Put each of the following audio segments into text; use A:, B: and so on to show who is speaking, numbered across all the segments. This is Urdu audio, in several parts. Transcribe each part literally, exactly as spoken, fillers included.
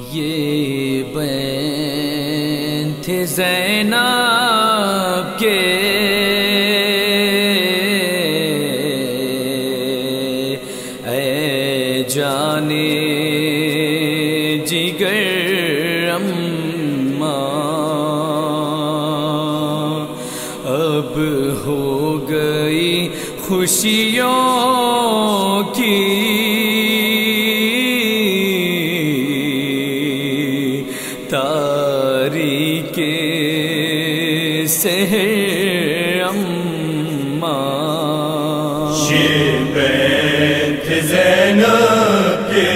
A: یہ بین تھے زینب کے اے جانے جگر اماں، اب ہو گئی خوشیوں کی تاریک سحر اماں،
B: یہ بین تھے زینب کے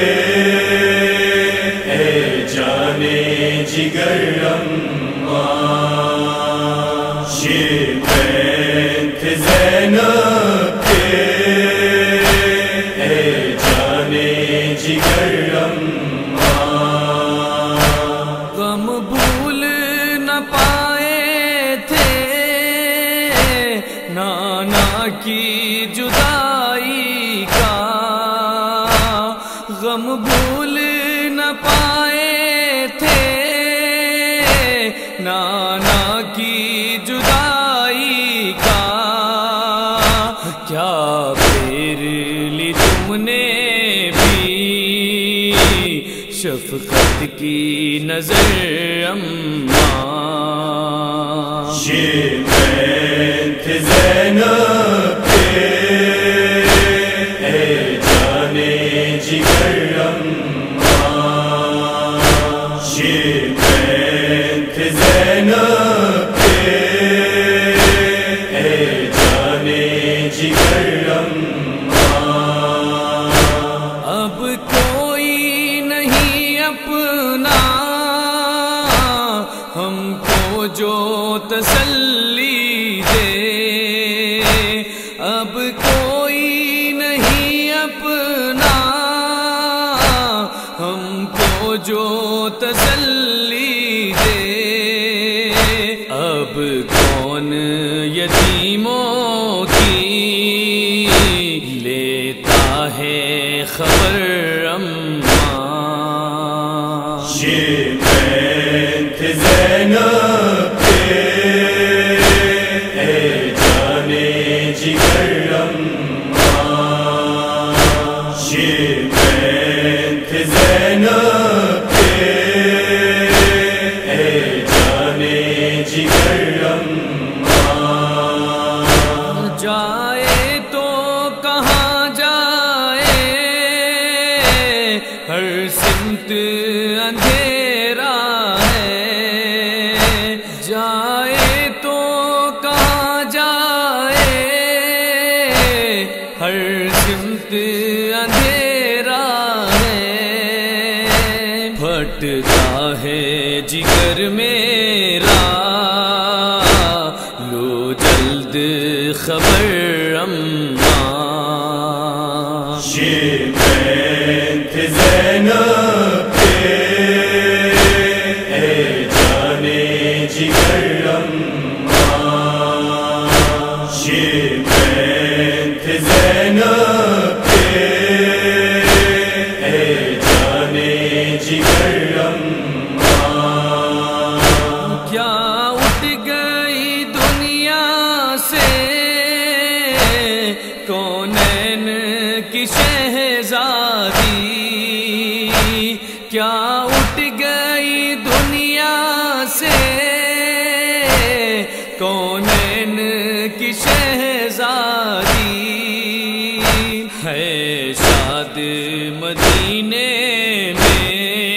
B: اے جانے جگر اماں، یہ بین تھے زینب کے اے جانے جگر اماں،
A: غم بھول نہ پائے تھے نانا کی جدائی کا، غم بھول نہ پائے تھے نانا کی جدائی کا، کیا پھر لی تم نے بھی شفقت کی نظر اماں،
B: یہ بین تھے زینب کے اے جانے جگر اماں، یہ بین تھے زینب کے اے جانے جگر اماں،
A: اب کوئی نہیں اپنا ہم کو جو تسلی دے، اب کوئی نہیں اپنا ہم کو جو تسلی دے، اب کون یتیموں کی لیتا ہے خبر اماں،
B: یہ بین تھے زینب کے اے جانے جگر اماں، یہ بین تھے زینب کے اے جانے جگر اماں،
A: جائے تو کہاں جائے ہر سمت اندھیرا ہے، جائے تو کہاں جائے ہر سمت اندھیرا ہے، پھٹتا ہے جگر میرا لو جلد خبر اماں،
B: یہ بین تھے زینب کے اے جانے جگر اماں، یہ بین تھے زینب کے اے جانے جگر اماں،
A: کیا اٹھ گئی دنیا سے کونین کی شہزادی، کیا اٹھ گئی دنیا سے کونین کی شہزادی، ہے شاد مدینے میں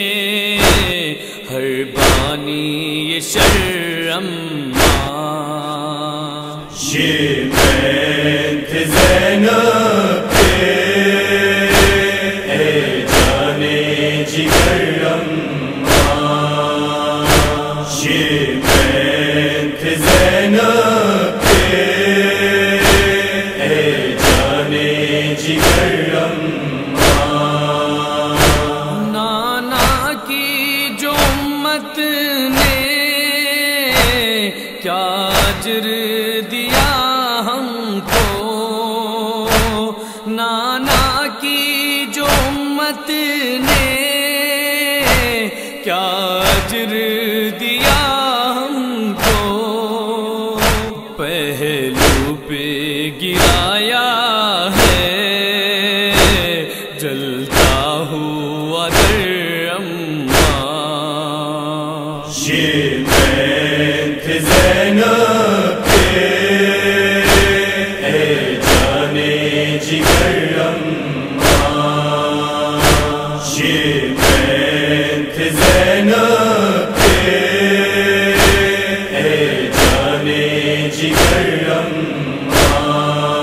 A: ہر بانی یہ شر اماں،
B: یہ بین تھے زینب کے اے جانے جگر اماں، یہ بین تھے زینب کے اے جانے جگر اماں،
A: نانا کی جو امت نے کیا اجر دیا ہم کو، نانا کی جو امت نے سنایا ہے جلتا ہوا در اماں،
B: یہ میں تھے زینب کے اے جانے جگر اماں، یہ میں تھے زینب کے اے جانے جگر اماں،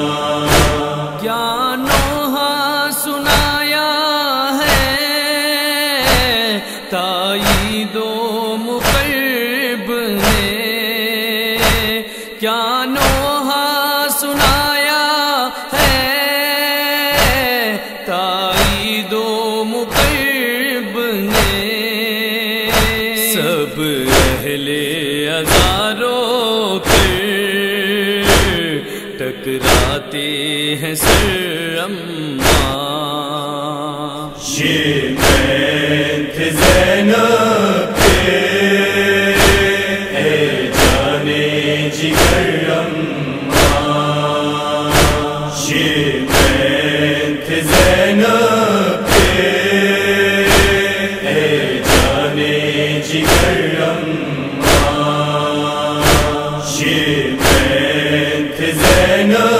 A: کیا نوحہ سنایا ہے تائید و مقرب نے، کیا نوحہ سنایا ہے تائید و مقرب نے، سب اہل عزا رو کر ٹکراتے ہیں سر اماں،
B: یہ میں تھے زینب کے اے جانے جگر اماں، یہ میں تھے زینب کے اے جانے جگر اماں، یہ میں تھے زینب